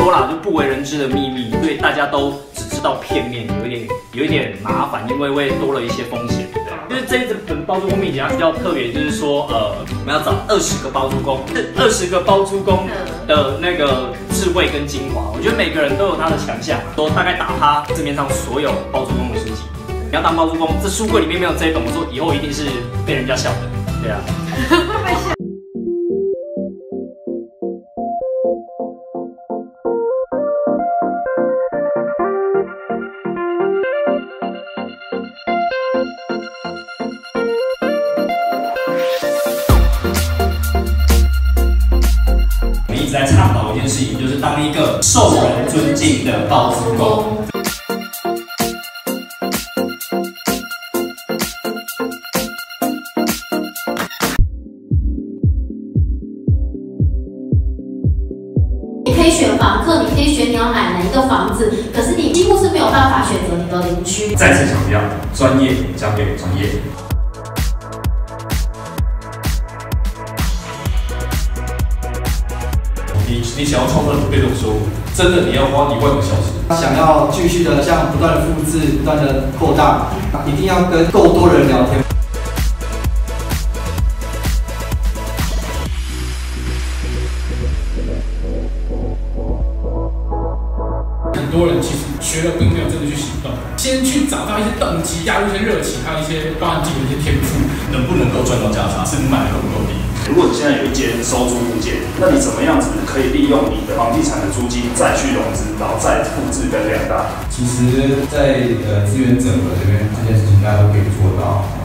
多啦，就不为人知的秘密，所以大家都只知道片面，有一点麻烦，因为会多了一些风险。对，就是这一本包租公秘籍它比较特别，就是说我们要找20个包租公，这20个包租公的那个智慧跟精华，我觉得每个人都有他的强项，都大概打趴市面上所有包租公的书籍。你要当包租公，这书柜里面没有这一本，我说以后一定是被人家笑的。对啊。我们一直在倡导一件事情，就是当一个受人尊敬的包租公。 你可以选房客，你可以选你要买哪一个房子，可是你几乎是没有办法选择你的邻居。 再次强调，专业交给专业。你想要创造被动收入，真的你要花1万个小时。 想要继续的像不断的复制、不断的扩大，一定要跟够多人聊天。 很多人其实学了并没有真的去行动，先去找到一些动机，加入一些热情，还有一些包含自己的一些天赋， 能不能够赚到价差，甚至卖得够不够低？ 如果你现在有一间收租物件，那你怎么样子可以利用你的房地产的租金再去融资，然后再复制跟量大？ 其实，在资源整合这边，这件事情大家都可以做到。